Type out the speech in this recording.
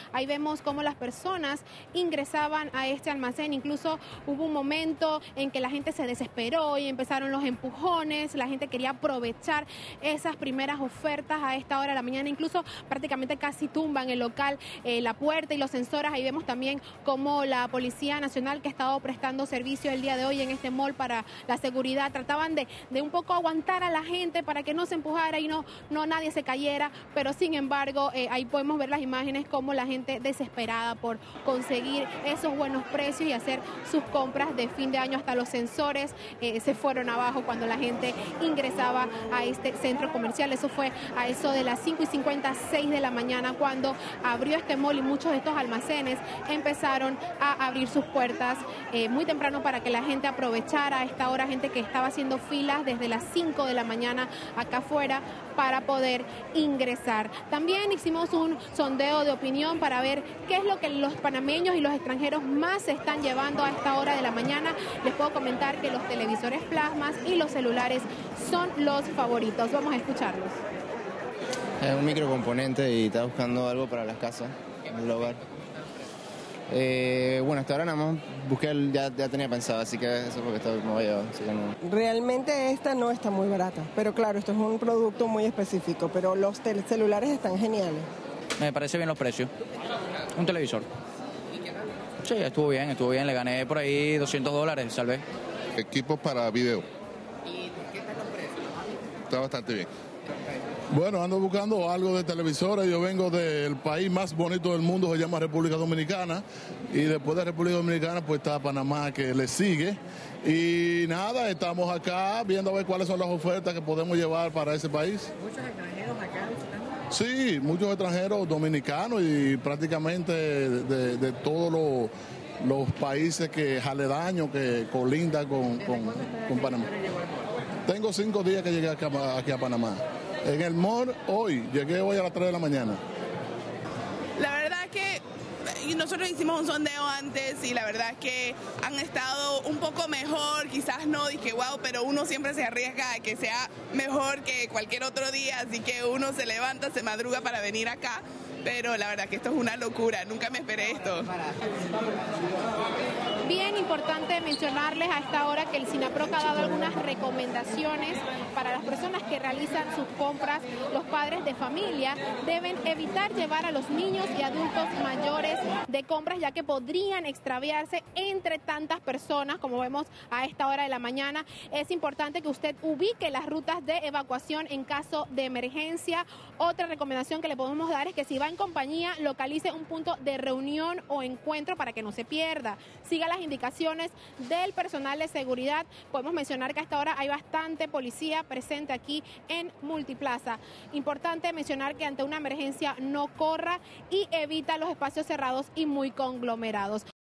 ahí vemos cómo las personas ingresaban a este almacén. Incluso hubo un momento en que la gente se desesperó y empezaron los empujones, la gente quería aprovechar esas primeras ofertas a esta hora de la mañana, incluso prácticamente casi tumban el local, la puerta y los sensores. Ahí vemos también cómo la Policía Nacional, que ha estado prestando servicio el día de hoy en este mall para la seguridad, trataban de un poco aguantar a la gente para que no se empujara y no nadie se cayera, pero sin embargo ahí podemos ver las imágenes como la gente desesperada por conseguir esos buenos precios y hacer sus compras de fin de año. Hasta los sensores se fueron abajo cuando la gente ingresaba a este centro comercial. Eso fue a eso de las 5:56 de la mañana cuando abrió este mall y muchos de estos almacenes empezaron a abrir sus puertas muy temprano para que la gente aprovechara a esta hora, gente que estaba haciendo filas desde las 5 de la mañana acá afuera para poder ingresar. También hicimos un sondeo de opinión para ver qué es lo que los panameños y los extranjeros más se están llevando a esta hora de la mañana. Les puedo comentar que los televisores plasmas y los celulares son los favoritos. Vamos a escucharlos. Es un microcomponente y está buscando algo para las casas, el hogar. Bueno, hasta ahora nada más busqué, ya tenía pensado, así que eso es porque me voy a llevar. Así que no. Realmente esta no está muy barata, pero claro, esto es un producto muy específico, pero los celulares están geniales. Me parece bien los precios. Un televisor. Sí, estuvo bien, le gané por ahí $200, salvé. Equipos para video. ¿Y qué tal los precios? Está bastante bien. Bueno, ando buscando algo de televisores. Yo vengo del país más bonito del mundo, se llama República Dominicana. Y después de República Dominicana, pues está Panamá, que le sigue. Y nada, estamos acá viendo a ver cuáles son las ofertas que podemos llevar para ese país. ¿Muchos extranjeros acá visitando? Sí, muchos extranjeros dominicanos y prácticamente de todos los países que aledaños que colindan con Panamá. Tengo 5 días que llegué aquí a Panamá. En el mall llegué hoy a las 3 de la mañana. La verdad que nosotros hicimos un sondeo antes y la verdad es que han estado un poco mejor, quizás no dije wow, pero uno siempre se arriesga a que sea mejor que cualquier otro día, así que uno se levanta, se madruga para venir acá, pero la verdad que esto es una locura, nunca me esperé esto. Bien importante mencionarles a esta hora que el SINAPROC ha dado algunas recomendaciones para las personas que realizan sus compras. Los padres de familia deben evitar llevar a los niños y adultos mayores de compras, ya que podrían extraviarse entre tantas personas, como vemos a esta hora de la mañana. Es importante que usted ubique las rutas de evacuación en caso de emergencia. Otra recomendación que le podemos dar es que si va en compañía, localice un punto de reunión o encuentro para que no se pierda. Siga las indicaciones del personal de seguridad. Podemos mencionar que hasta ahora hay bastante policía presente aquí en Multiplaza. Importante mencionar que ante una emergencia no corra y evita los espacios cerrados y muy conglomerados.